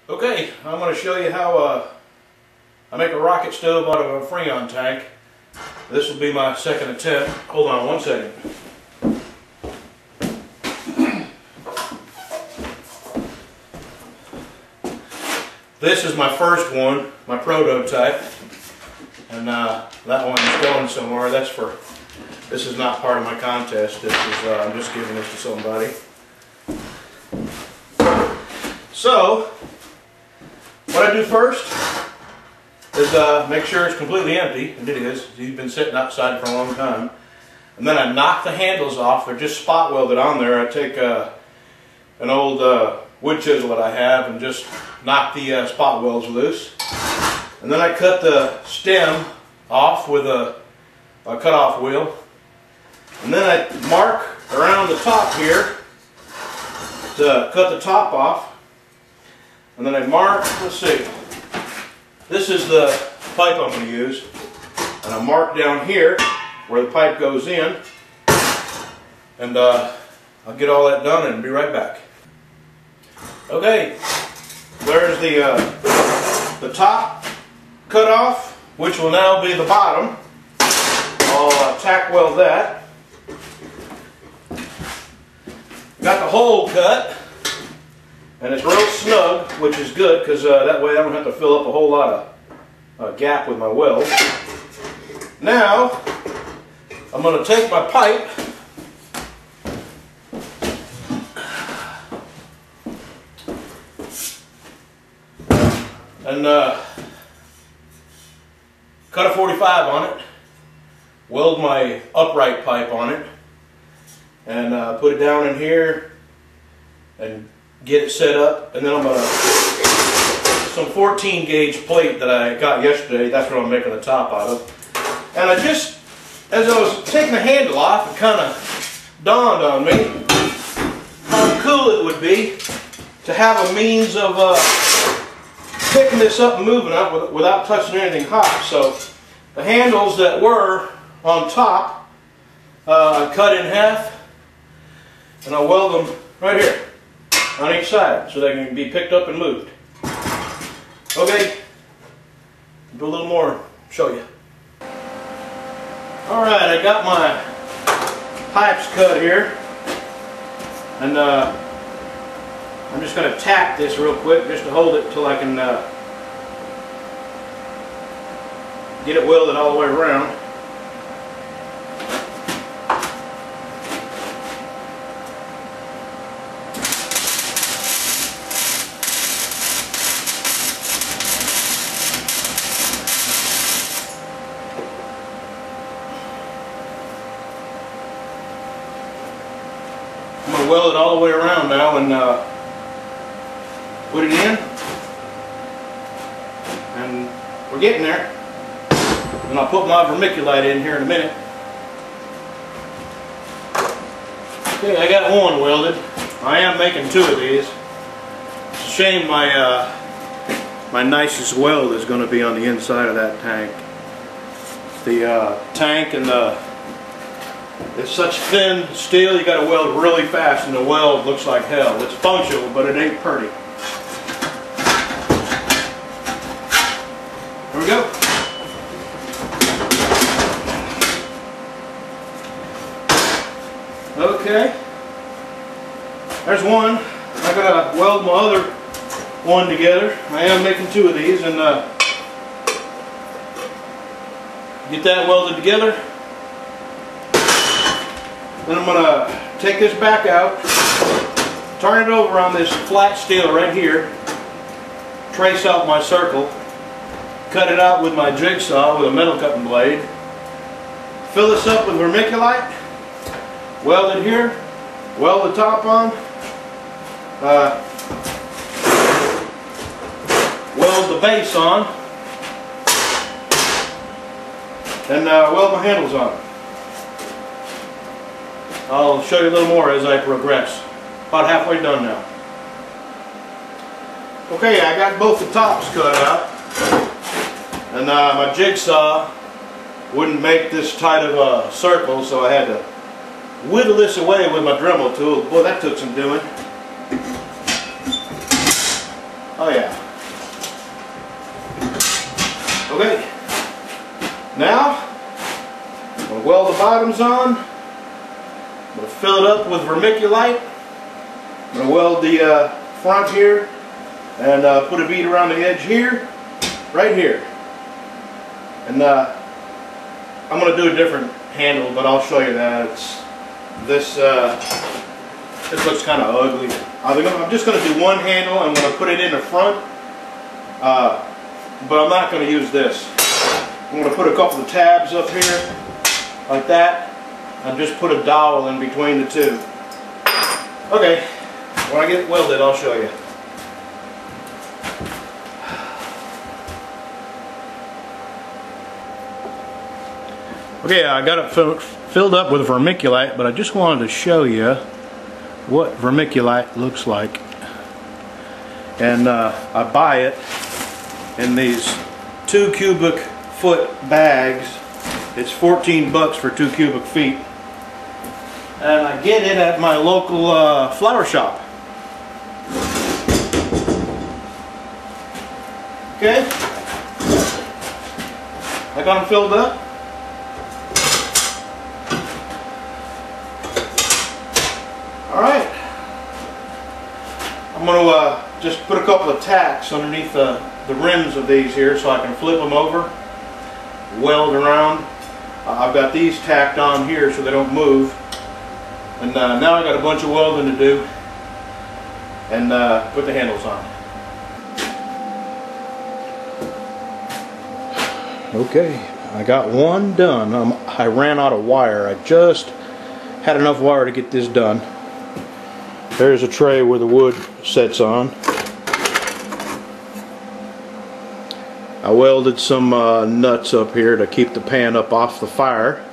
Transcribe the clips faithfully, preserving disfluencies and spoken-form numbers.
Okay, I'm going to show you how uh, I make a rocket stove out of a Freon tank. This will be my second attempt. Hold on one second. This is my first one, my prototype, and uh, that one's going somewhere. That's for, this is not part of my contest. This is, uh, I'm just giving this to somebody. So, what I do first is uh, make sure it's completely empty, and it is. He's been sitting outside for a long time. And then I knock the handles off. They're just spot welded on there. I take uh, an old uh, wood chisel that I have and just knock the uh, spot welds loose. And then I cut the stem off with a, a cut-off wheel. And then I mark around the top here to cut the top off. And then I mark, let's see, this is the pipe I'm going to use. And I mark down here where the pipe goes in. And uh, I'll get all that done and be right back. Okay, there's the, uh, the top cut off, which will now be the bottom. I'll uh, tack weld that. Got the hole cut. And it's real snug, which is good, because uh, that way I don't have to fill up a whole lot of uh, gap with my weld. Now, I'm going to take my pipe and uh, cut a forty-five on it, weld my upright pipe on it, and uh, put it down in here and get it set up. And then I'm going to, some fourteen gauge plate that I got yesterday, that's what I'm making the top out of. And I just, as I was taking the handle off, it kind of dawned on me how cool it would be to have a means of uh, picking this up and moving it without touching anything hot. So the handles that were on top, uh, I cut in half, and I weld them right here on each side so they can be picked up and moved. Okay, do a little more, show you. Alright, I got my pipes cut here, and uh, I'm just going to tack this real quick just to hold it until I can uh, get it welded all the way around. I'm going to weld it all the way around now and uh, put it in, and we're getting there. And I'll put my vermiculite in here in a minute. Okay, I got one welded. I am making two of these. It's a shame my uh, my nicest weld is going to be on the inside of that tank. The uh, tank and the it's such thin steel, you got to weld really fast, and the weld looks like hell. It's functional, but it ain't pretty. Here we go. Okay. There's one. I gotta weld my other one together. I am making two of these, and uh, get that welded together. Then I'm going to take this back out, turn it over on this flat steel right here, trace out my circle, cut it out with my jigsaw with a metal cutting blade, fill this up with vermiculite, weld it here, weld the top on, uh, weld the base on, and uh, weld my handles on. I'll show you a little more as I progress. About halfway done now. Okay, I got both the tops cut out, and uh, my jigsaw wouldn't make this tight of a circle, so I had to whittle this away with my Dremel tool. Boy, that took some doing. Oh yeah. Okay. Now, I'm going to weld the bottoms on. I'm going to fill it up with vermiculite. I'm going to weld the uh, front here and uh, put a bead around the edge here, right here. And uh, I'm going to do a different handle, but I'll show you that. It's this. Uh, this looks kind of ugly. I'm just going to do one handle. I'm going to put it in the front, uh, but I'm not going to use this. I'm going to put a couple of tabs up here, like that, and just put a dowel in between the two. Okay, when I get it welded, I'll show you. Okay, I got it filled up with vermiculite, but I just wanted to show you what vermiculite looks like. And uh, I buy it in these two cubic foot bags. It's fourteen bucks for two cubic feet. And I get it at my local uh, flower shop. Okay? I got them filled up. Alright, I'm going to uh, just put a couple of tacks underneath the, the rims of these here so I can flip them over, weld around. Uh, I've got these tacked on here so they don't move. And uh, now I got a bunch of welding to do and uh, put the handles on. Okay, I got one done. Um, I ran out of wire. I just had enough wire to get this done. There's a tray where the wood sets on. I welded some uh, nuts up here to keep the pan up off the fire.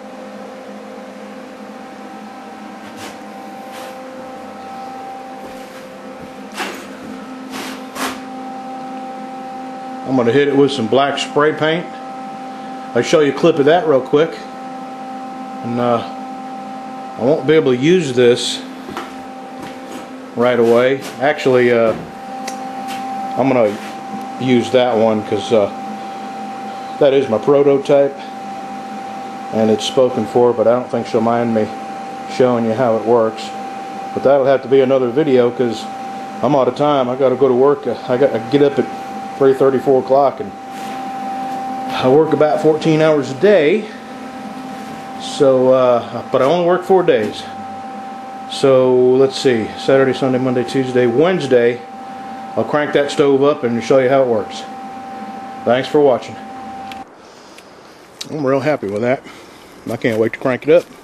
I'm going to hit it with some black spray paint. I'll show you a clip of that real quick. And uh, I won't be able to use this right away. Actually, uh, I'm going to use that one because uh, that is my prototype and it's spoken for, but I don't think she'll mind me showing you how it works. But that'll have to be another video because I'm out of time. I got to go to work. I got to get up at three thirty, four o'clock, and I work about fourteen hours a day. So, uh, but I only work four days. So let's see, Saturday, Sunday, Monday, Tuesday, Wednesday, I'll crank that stove up and show you how it works. Thanks for watching. I'm real happy with that. I can't wait to crank it up.